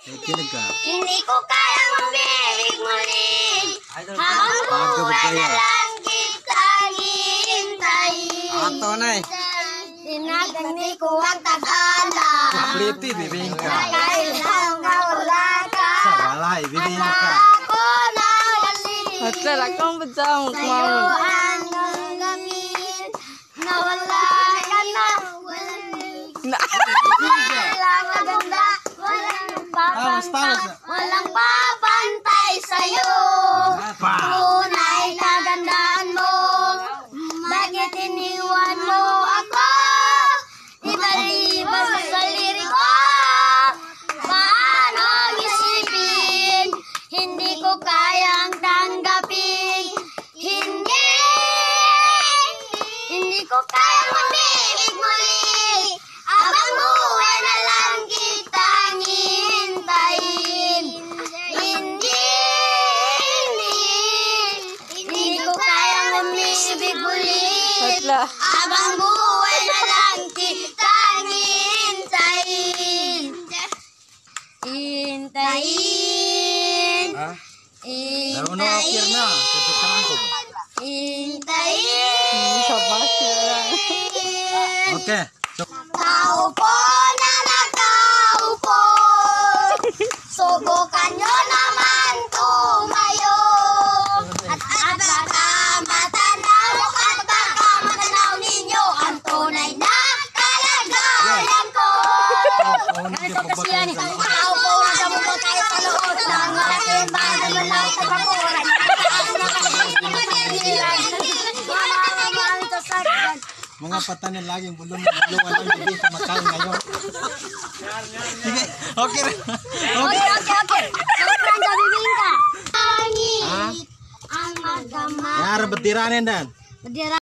Hindi ko kayang mamilig muli. Habang buhay na lang kitang hihintayin. Ato na eh. Tinagani ko ang tagala. Pliti, bibing ka. Nakailang na wala ka. Sa walay, bibing ka. Ako na galing. Hotel, akong badang Sa'yo kumaon. ang gagawin. Na wala ka na. Walang maganda. Walang papantay sa'yo. Tunay kagandaan mo. Bakit iniwan mo ako? Iba-iba sa liriko. Paano isipin? Hindi ko kayang tanggapin. Hindi ko kayang mamilig muli. Abang buhay na lang kitang hihintayin. Hindi ko kayang mamilig muli. Hotel. Abang buhay na lang kitang hihintayin. Hintayin. Ha? Laro na apir na. Tutukaran ko ba? Hintayin. Sa basa lang. Okay. Kaupo na nakaupo. Subukan nyo naman tumayo. At baka matanaw at baka matanaw ninyo ang tunay na kalagayan ko. Ganito kasi yan eh. Kaupo na sa mundo tayo sa loob. Lang malaking banda malay sa bakuran. Mga patanin laging bulong walang bibing kumakain ngayon. Sige, okay rin. Okay. Sobrang gabibing ka. Pangit ang magdamag. Yara, ba't tiranin dan?